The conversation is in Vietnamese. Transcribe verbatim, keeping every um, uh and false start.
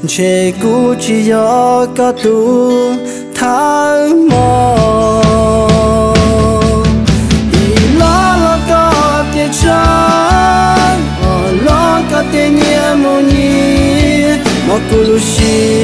che cũ chỉ do có tu tháng mò ý lo lo có tiền trắng lo có tiền nhẹ mồ nhì mà cũ lu xì